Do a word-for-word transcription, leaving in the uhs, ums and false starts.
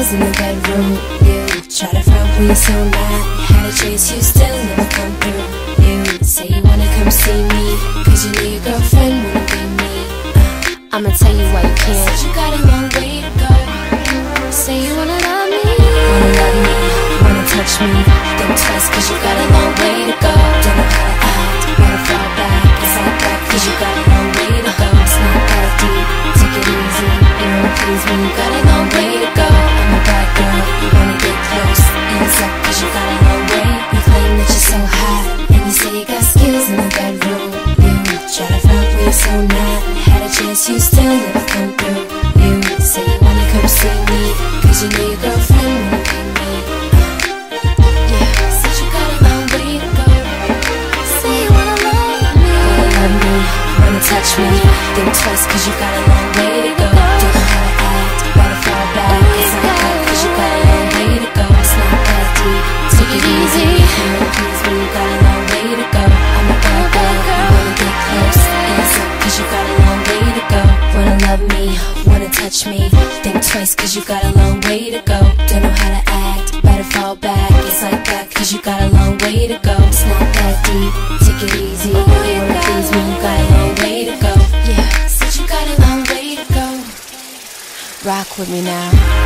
skills in the bedroom. You try to front when you're so mad. Had a chase, you still never come through. You say you wanna come see me, cause you know your girlfriend wouldn't be me. uh, I'ma tell you why you can't. Said you got a long way to go. Say you wanna love me, wanna love me, wanna touch me. Think twice cause you got a long way to go. Don't know how to act, wanna fall back. It's all back cause you got a long way to go. It's not that deep, take it easy. You wanna please me, you got a long way to go. I'm a bad girl, you wanna get close. Hands up cause you got a long way. You claim that you're so hot, and you say you got skills in the bedroom. You try to front when you're so mad. Had a chance, you still never come through. You say you wanna come see me, cause you know your girlfriend wouldn't be me. uh, Yeah, said you got a long way to go. Say you wanna love me, wanna love me, wanna touch me. Think twice cause you got a long way to go. Don't know how to act, wanna fall back. It's not that cause you got a long way to go. It's not that deep, take it easy. You wanna please me, you got a long way to go. I'm a bad girl, you wanna get close. Hands up cause you got a long way to go. Wanna love me, wanna touch me. Think twice cause you got a long way to go. Don't know how to act, better fall back. It's like that cause you got a long way to go. It's not that deep, take it easy. You wanna please me, you got a long way to go. Yeah, said you got a long way to go. Rock with me now.